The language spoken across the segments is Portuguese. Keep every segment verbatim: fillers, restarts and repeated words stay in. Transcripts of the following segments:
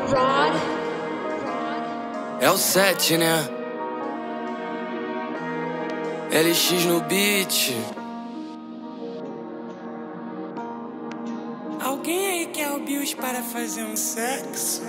É o sete, né? L X no beat. Alguém aí quer o Bios para fazer um sexo?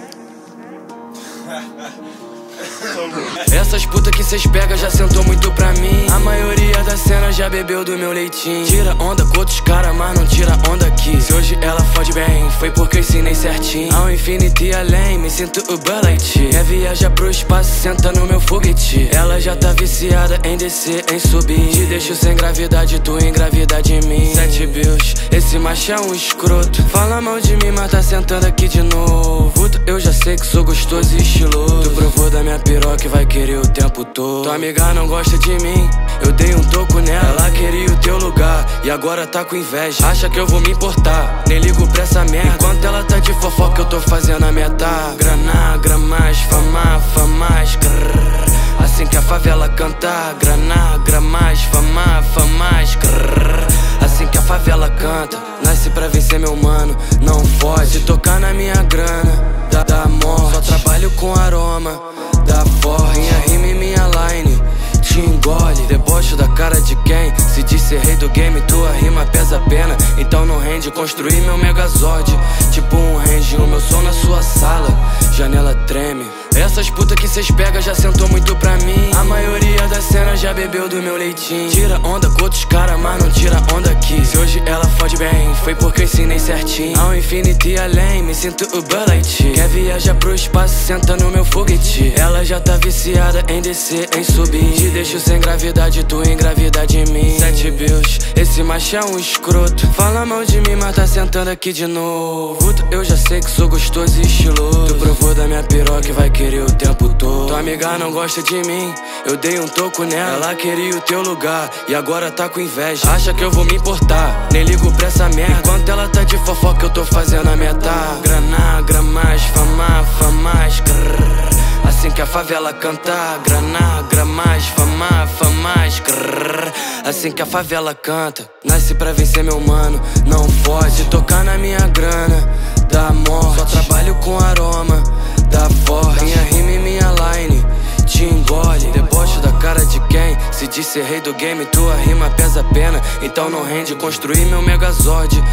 Essas putas que cês pega já sentou muito pra mim. A maioria da cena já bebeu do meu leitinho. Tira onda com outros cara, mas não tira onda aqui. Se hoje ela fode bem, foi porque eu ensinei certinho. Ao infinito e além, me sinto o Light. Quer viajar pro espaço, senta no meu foguete. Ela já tá viciada em descer, em subir. Te deixo sem gravidade, tu engravida de mim. Sete Bios, esse macho é um escroto. Fala mal de mim, mas tá sentando aqui de novo. Eu já sei que sou gostoso e estiloso. Tu provou da minha piroca e vai querer o tempo todo. Tua amiga não gosta de mim, eu dei um toco nela. Ela queria o teu lugar e agora tá com inveja. Acha que eu vou me importar, nem ligo pra essa merda. Enquanto ela tá de fofoca eu tô fazendo a meta. Grana, gramas, fama, famas, grrr. Assim que a favela canta. Grana, gramas, fama, famas, grrr. Assim que a favela canta. Nasce pra vencer meu mano, não foge. Se tocar na minha grana, dá, dá morte. Só trabalho com aroma, dá forte. Minha rima e minha line te engole. Deboche da cara de quem se diz ser rei do game. Tua rima pesa a pena, então não rende. Construir meu megazord, tipo um range. O meu som na sua sala, janela treme. Essas putas que cês pega já sentou muito pra mim. A maioria da cena já bebeu do meu leitinho. Tira onda com outros cara, mas não tira onda aqui. Se hoje ela fode bem, foi porque eu ensinei certinho. Ao infinito e além, me sinto o Light. Quer viajar pro espaço, senta no meu foguete. Ela já tá viciada em descer, em subir. Te deixo sem gravidade, tu engravida de mim. Sete Bios, esse macho é um escroto. Fala mal de mim, mas tá sentando aqui de novo. Eu já sei que sou gostoso e estiloso. Tu provou da minha piroca e vai querer o tempo todo. Tua amiga não gosta de mim, eu dei um toco nela. Ela queria o teu lugar e agora tá com inveja. Acha que eu vou me importar, nem ligo pra essa merda. Enquanto ela tá de fofoca eu tô fazendo a meta. Grana, gramas, fama, famas, grrr. Assim que a favela canta. Grana, gramas, fama, famas, grrr. Assim que a favela canta. Nasce pra vencer meu mano, não foge. Se tocar na minha grana, dá morte. Só trabalho com aroma, dá forte. Minha rima e minha line te engole. Deboche da cara de quem se diz ser rei do game. Tua rima pesa a pena, então não rende. Construir meu megazord,